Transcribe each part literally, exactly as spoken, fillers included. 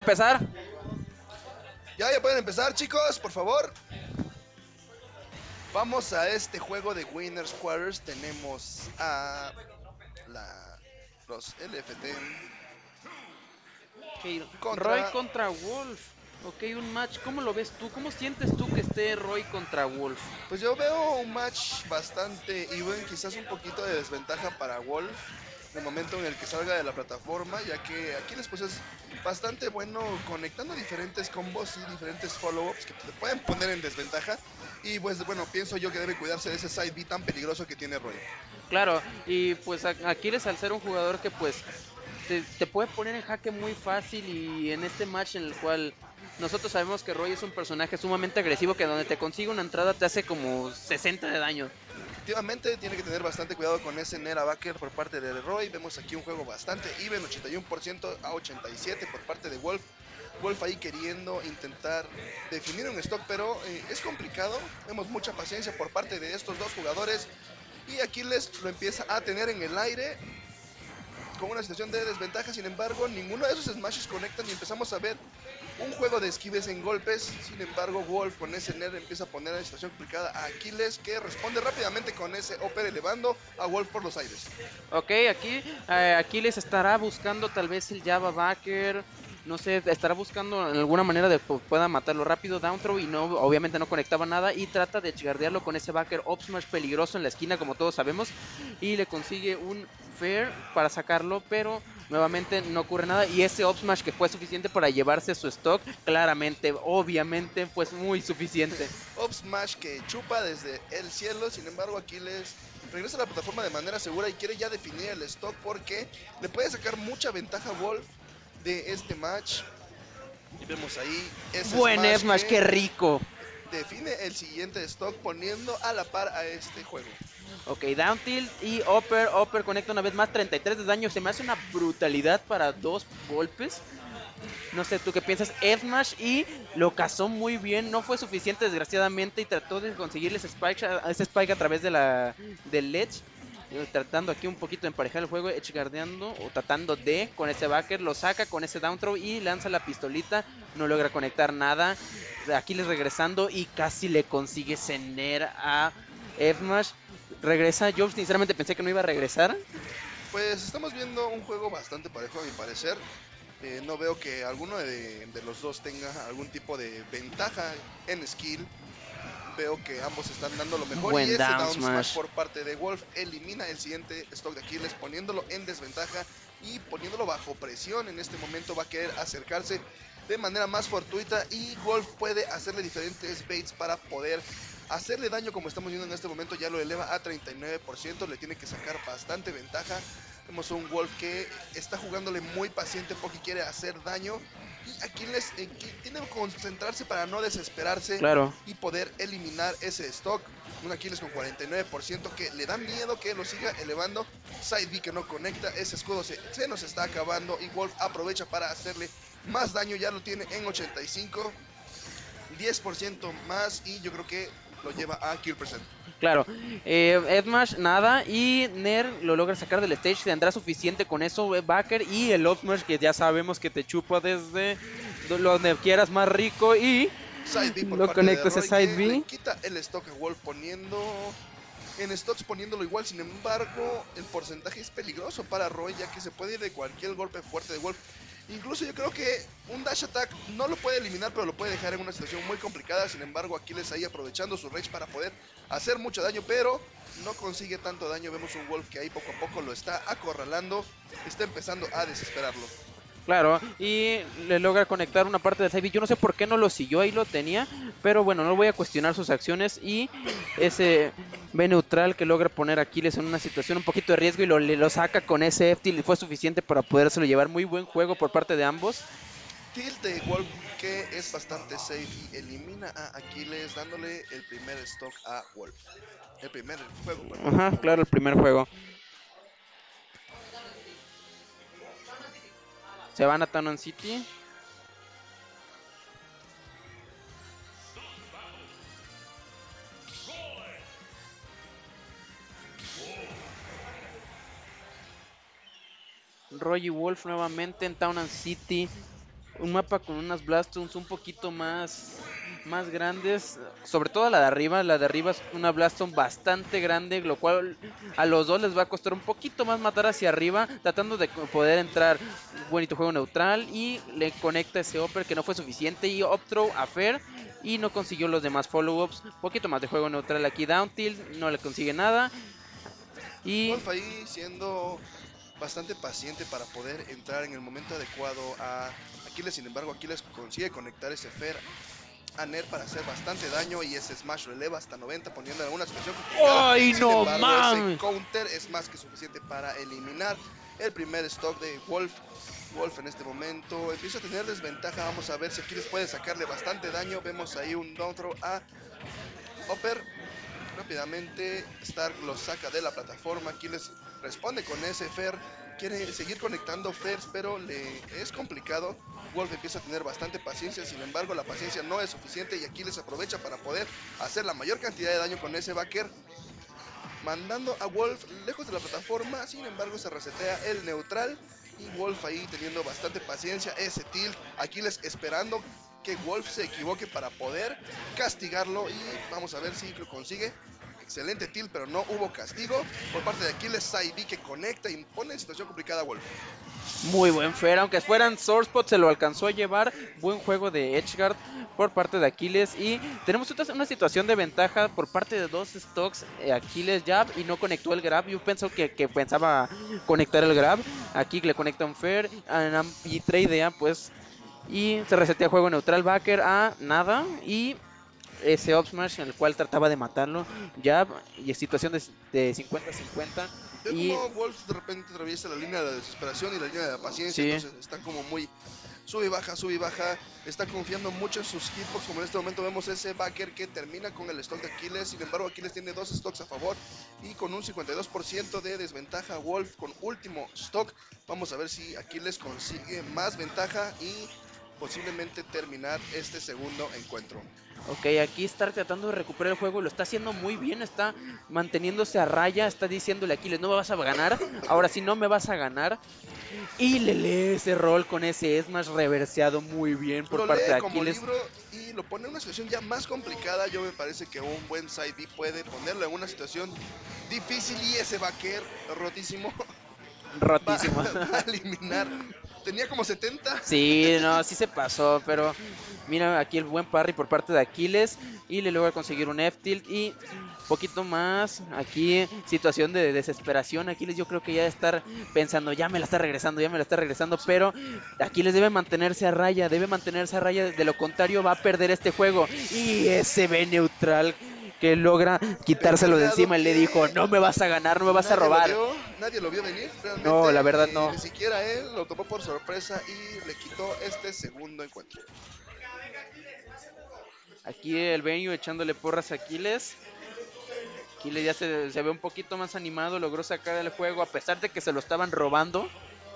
Empezar. Ya, ya pueden empezar, chicos, por favor. Vamos a este juego de Winners Quarters. Tenemos a la, los L F T Okay. Roy contra... contra Wolf. Ok, un match. ¿Cómo lo ves tú? ¿Cómo sientes tú que esté Roy contra Wolf? Pues yo veo un match bastante even, quizás un poquito de desventaja para Wolf en el momento en el que salga de la plataforma, ya que Aquiles pues es bastante bueno conectando diferentes combos y diferentes follow-ups que te pueden poner en desventaja. Y pues bueno, pienso yo que debe cuidarse de ese side B tan peligroso que tiene Roy. Claro, y pues Aquiles al ser un jugador que pues te, te puede poner en jaque muy fácil, y en este match en el cual nosotros sabemos que Roy es un personaje sumamente agresivo, que donde te consigue una entrada te hace como sesenta de daño. Efectivamente, tiene que tener bastante cuidado con ese Nera Backer por parte de Roy. Vemos aquí un juego bastante even, ochenta y uno por ciento a ochenta y siete por parte de Wolf. Wolf ahí queriendo intentar definir un stock, pero eh, es complicado. Vemos mucha paciencia por parte de estos dos jugadores. Y Aquiles lo empieza a tener en el aire con una situación de desventaja. Sin embargo, ninguno de esos smashes conectan y empezamos a ver un juego de esquives en golpes. Sin embargo, Wolf con ese Ner empieza a poner en situación complicada a Aquiles, que responde rápidamente con ese Upper, elevando a Wolf por los aires. Ok, aquí eh, Aquiles estará buscando tal vez el Java Backer. No sé, estará buscando en alguna manera de que pueda matarlo rápido, down throw, y no, obviamente no conectaba nada, y trata de guardearlo con ese backer up smash peligroso en la esquina, como todos sabemos, y le consigue un fair para sacarlo, pero nuevamente no ocurre nada, y ese up smash que fue suficiente para llevarse su stock, claramente, obviamente, pues muy suficiente. Up smash que chupa desde el cielo. Sin embargo, Aquiles regresa a la plataforma de manera segura y quiere ya definir el stock, porque le puede sacar mucha ventaja a Wolf de este match. Y vemos ahí ese Buen smash, smash, que qué rico. define el siguiente stock, poniendo a la par a este juego. Ok, down tilt y upper, upper conecta una vez más, treinta y tres de daño. Se me hace una brutalidad para dos golpes. No sé, ¿tú qué piensas? F-Smash, y lo cazó muy bien. No fue suficiente, desgraciadamente, y trató de conseguirle ese spike, ese spike a través de la, del ledge. Tratando aquí un poquito de emparejar el juego, edgeguardeando o tratando de con ese backer, lo saca con ese down throw y lanza la pistolita, no logra conectar nada. Aquiles regresando y casi le consigue cener a F-Smash. Regresa, yo sinceramente pensé que no iba a regresar. Pues estamos viendo un juego bastante parejo a mi parecer. Eh, no veo que alguno de, de los dos tenga algún tipo de ventaja en skill. Veo que ambos están dando lo mejor. Buen Y ese down down smash smash por parte de Wolf elimina el siguiente stock de Aquiles, poniéndolo en desventaja y poniéndolo bajo presión. En este momento va a querer acercarse de manera más fortuita, y Wolf puede hacerle diferentes baits para poder hacerle daño. Como estamos viendo en este momento, ya lo eleva a treinta y nueve por ciento, le tiene que sacar bastante ventaja. Vemos un Wolf que está jugándole muy paciente porque quiere hacer daño, y Aquiles eh, que tiene que concentrarse para no desesperarse, claro, y poder eliminar ese stock. Un Aquiles con cuarenta y nueve por ciento que le da miedo que lo siga elevando. Side B que no conecta, ese escudo se, se nos está acabando, y Wolf aprovecha para hacerle más daño. Ya lo tiene en ochenta y cinco, diez por ciento más, y yo creo que lo lleva a kill percent. claro. Eh, Edmash nada, y Ner lo logra sacar del stage. Tendrá suficiente con eso, Backer, y el Upsmash que ya sabemos que te chupa desde donde quieras más rico, y Side B por lo parte de conecta ese Roy, side que le B. quita el stock a Wolf, poniendo en stocks poniéndolo igual. Sin embargo, el porcentaje es peligroso para Roy, ya que se puede ir de cualquier golpe fuerte de Wolf. Incluso yo creo que un dash attack no lo puede eliminar, pero lo puede dejar en una situación muy complicada. Sin embargo, Aquiles ahí aprovechando su rage para poder hacer mucho daño, pero no consigue tanto daño. Vemos un Wolf que ahí poco a poco lo está acorralando, está empezando a desesperarlo. Claro, y le logra conectar una parte del side B. Yo no sé por qué no lo siguió, ahí lo tenía, pero bueno, no voy a cuestionar sus acciones. Y ese B neutral que logra poner a Aquiles en una situación un poquito de riesgo, y lo, lo saca con ese F-Tilt, y fue suficiente para podérselo llevar. Muy buen juego por parte de ambos. Tilt de Wolf que es bastante safe y elimina a Aquiles, dándole el primer stock a Wolf. El primer juego, perdón. Ajá, claro, el primer juego. Se van a Tanon City. Roy y Wolf nuevamente en Town and City. un mapa con unas Blaststones un poquito más, más grandes, sobre todo la de arriba. La de arriba es una Blaststone bastante grande, lo cual a los dos les va a costar un poquito más matar hacia arriba, tratando de poder entrar bonito juego neutral, y le conecta ese upper que no fue suficiente, y up throw a Fer, y no consiguió los demás follow-ups. Poquito más de juego neutral aquí, down tilt, no le consigue nada. Y Wolf ahí siendo bastante paciente para poder entrar en el momento adecuado a Aquiles. Sin embargo, Aquiles consigue conectar ese Fer a Ner para hacer bastante daño, y ese Smash lo eleva hasta noventa, poniendo en alguna situación complicada. ¡ay, Sin no embargo, mames! ese counter es más que suficiente para eliminar el primer stock de Wolf. Wolf en este momento empieza a tener desventaja. Vamos a ver si Aquiles puede sacarle bastante daño. Vemos ahí un down throw a Upper. Rápidamente Stark lo saca de la plataforma. Aquiles responde con ese Fer. Quiere seguir conectando Fers, pero le es complicado. Wolf empieza a tener bastante paciencia. Sin embargo, la paciencia no es suficiente, y Aquiles aprovecha para poder hacer la mayor cantidad de daño con ese backer, mandando a Wolf lejos de la plataforma. Sin embargo, se resetea el neutral, y Wolf ahí teniendo bastante paciencia. Ese tilt, Aquiles esperando que Wolf se equivoque para poder castigarlo, y vamos a ver si lo consigue. Excelente tilt, pero no hubo castigo por parte de Aquiles. Side que conecta y pone en situación complicada a Wolf. Muy buen Fer, aunque fueran Source Spot, se lo alcanzó a llevar. Buen juego de Edgeguard por parte de Aquiles, y tenemos una situación de ventaja por parte de dos stocks. eh, Aquiles jab y no conectó el grab. Yo pensé que, que pensaba conectar el grab. Aquí le conecta un Fer y tradea pues, y se resetea juego neutral. Backer a nada, y ese up smash en el cual trataba de matarlo, jab, y situación de cincuenta cincuenta. Veo Y como Wolf de repente atraviesa la línea de la desesperación y la línea de la paciencia. sí. Entonces está como muy sube y baja, sube y baja. Está confiando mucho en sus hitbox, como en este momento vemos ese backer que termina con el stock de Aquiles. Sin embargo, Aquiles tiene dos stocks a favor, y con un cincuenta y dos por ciento de desventaja Wolf con último stock. Vamos a ver si Aquiles consigue más ventaja y posiblemente terminar este segundo encuentro. Ok, aquí Stark tratando de recuperar el juego, lo está haciendo muy bien, está manteniéndose a raya, está diciéndole a Aquiles, no me vas a ganar, ahora sí no me vas a ganar. Y le lee ese rol con ese Smash reverseado muy bien por lo parte lee de como Aquiles. libro y lo pone en una situación ya más complicada. Yo me parece que un buen side B puede ponerlo en una situación difícil, y ese backer rotísimo Rotísimo. Va, va a eliminar. Tenía como setenta. Sí, no, sí se pasó, pero mira aquí el buen parry por parte de Aquiles, y le logra conseguir un F-tilt y poquito más. Aquí situación de desesperación. Aquiles yo creo que ya debe estar pensando, ya me la está regresando, ya me la está regresando, pero Aquiles debe mantenerse a raya, debe mantenerse a raya, de lo contrario va a perder este juego. Y ese B neutral que logra quitárselo de encima y le dijo, no me vas a ganar, no me vas a robar. Lo vio, nadie lo vio venir, realmente. No, la verdad eh, no. Ni siquiera él lo tomó por sorpresa y le quitó este segundo encuentro. Aquí el Benio echándole porras a Aquiles. Aquiles ya se, se ve un poquito más animado, logró sacar el juego a pesar de que se lo estaban robando.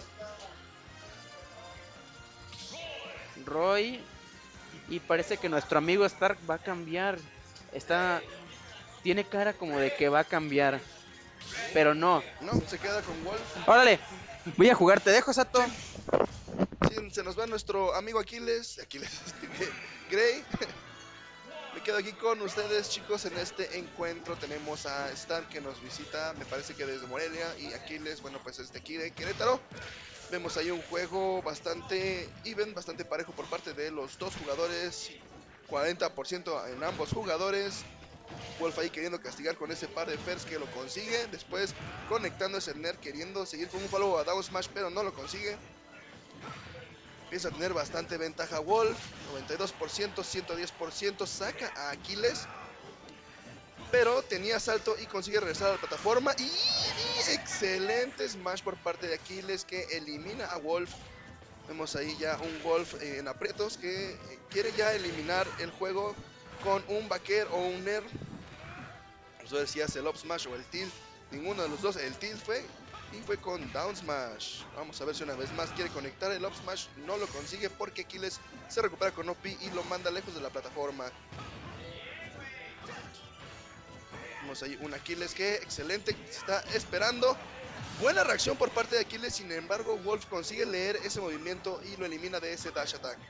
Roy, y parece que nuestro amigo Stark va a cambiar. Está, tiene cara como de que va a cambiar, pero no. No, se queda con Wolf. Órale, voy a jugar, te dejo, Sato. Sí, se nos va nuestro amigo Aquiles. Aquiles, Gray. Me quedo aquí con ustedes, chicos, en este encuentro. Tenemos a Stark que nos visita, me parece que desde Morelia, y Aquiles, bueno, pues es de aquí de Querétaro. Vemos ahí un juego bastante even, bastante parejo por parte de los dos jugadores, cuarenta por ciento en ambos jugadores. Wolf ahí queriendo castigar con ese par de Fers que lo consigue, después conectando ese Ner queriendo seguir con un follow a down smash, pero no lo consigue. Empieza a tener bastante ventaja Wolf, noventa y dos por ciento, ciento diez por ciento, saca a Aquiles, pero tenía salto y consigue regresar a la plataforma. Y, y excelente smash por parte de Aquiles que elimina a Wolf. Vemos ahí ya un Wolf eh, en aprietos que eh, quiere ya eliminar el juego con un backer o un Ner. Vamos a ver si hace el up smash o el tilt. Ninguno de los dos, el tilt fue y fue con down smash. Vamos a ver si una vez más quiere conectar el up smash. No lo consigue porque Aquiles se recupera con O P y lo manda lejos de la plataforma. Vemos ahí un Aquiles que excelente, está esperando Buena reacción por parte de Aquiles, sin embargo Wolf consigue leer ese movimiento y lo elimina de ese dash attack.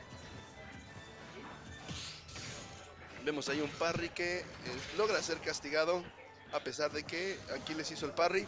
Vemos ahí un parry que eh, logra ser castigado a pesar de que Aquiles hizo el parry.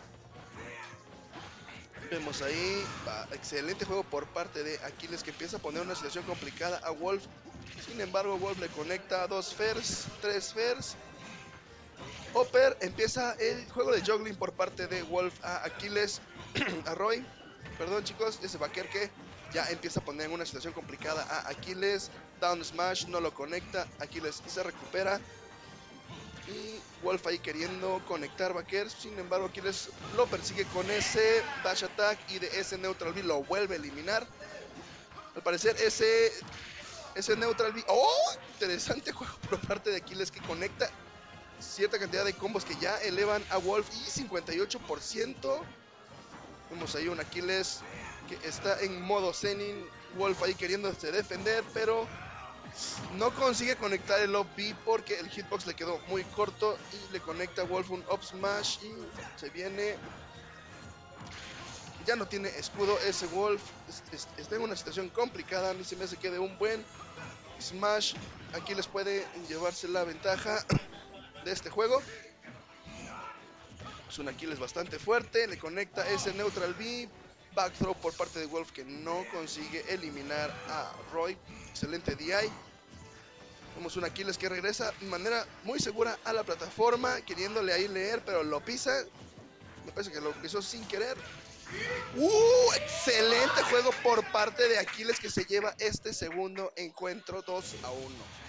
Vemos ahí, va, excelente juego por parte de Aquiles, que empieza a poner una situación complicada a Wolf. Sin embargo Wolf le conecta dos fairs, tres fairs. Upper, empieza el juego de juggling por parte de Wolf a Aquiles, a Roy. Perdón chicos, ese backer que ya empieza a poner en una situación complicada a Aquiles. Down smash, no lo conecta, Aquiles se recupera. Y Wolf ahí queriendo conectar backers, sin embargo Aquiles lo persigue con ese dash attack y de ese neutral B lo vuelve a eliminar. Al parecer ese, ese neutral B, ¡oh! Interesante juego por parte de Aquiles, que conecta cierta cantidad de combos que ya elevan a Wolf y cincuenta y ocho por ciento. Vemos ahí un Aquiles que está en modo Zenin. Wolf ahí queriéndose defender, pero no consigue conectar el up B porque el hitbox le quedó muy corto y le conecta a Wolf un up smash y se viene. Ya no tiene escudo ese Wolf, está en una situación complicada. A mí se me hace que de un buen smash aquí les puede llevarse la ventaja de este juego. Es un Aquiles bastante fuerte, le conecta ese neutral B, back throw por parte de Wolf que no consigue eliminar a Roy. Excelente D I. Vemos un Aquiles que regresa de manera muy segura a la plataforma, queriéndole ahí leer, pero lo pisa. Me parece que lo pisó sin querer. ¡Uh! Excelente juego por parte de Aquiles, que se lleva este segundo encuentro dos a uno.